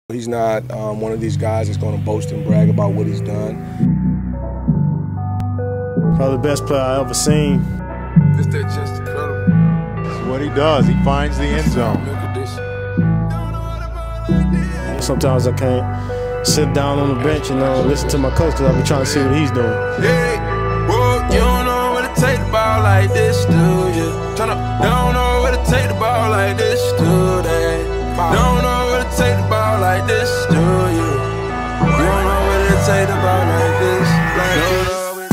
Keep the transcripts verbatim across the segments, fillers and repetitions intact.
He's not um, one of these guys that's going to boast and brag about what he's done. Probably the best player I ever seen. This that just incredible. That's what he does. He finds the end zone. Look at this. Sometimes I can't sit down on the bench and uh, listen to my coach because I'll be trying to see what he's doing. Hey, whoa, you don't know what it take the ball like this, do you? Turn up, don't know what it take the ball like this, do they? Don't know what it take the ball like this, do you? You don't know what it take the ball like this, like this.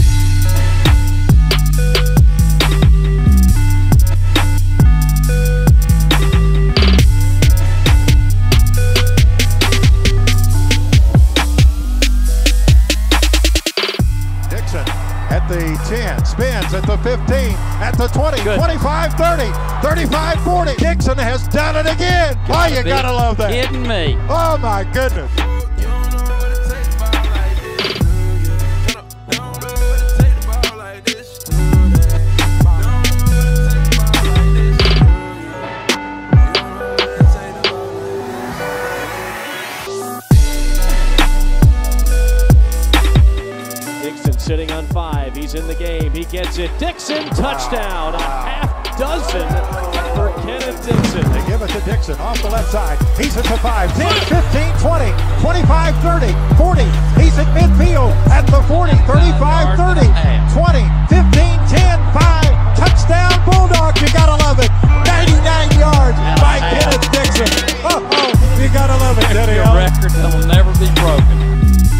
At the ten, spins at the fifteen, at the twenty, Good. twenty-five, thirty, thirty-five, forty. Dixon has done it again. Oh, you gotta love that. Kidding me. Oh my goodness. Dixon sitting on five. He's in the game. He gets it. Dixon, touchdown. A half dozen for Kenneth Dixon. They give it to Dixon off the left side. He's at the five, ten, fifteen, twenty, twenty-five, thirty, forty. He's at midfield at the forty, thirty-five, thirty, twenty, fifteen, ten, five. Touchdown Bulldogs. You gotta love it. ninety-nine yards by Kenneth Dixon. Oh, oh, you gotta love it, Daddy. A record that will never be broken.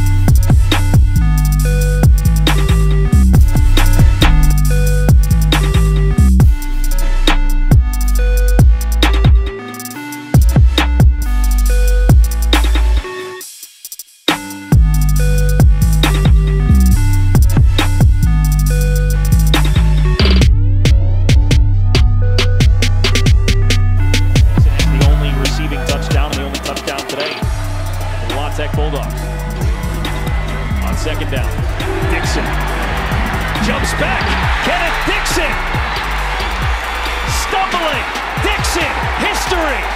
Tech Bulldogs on second down. Dixon jumps back. Kenneth Dixon stumbling. Dixon history.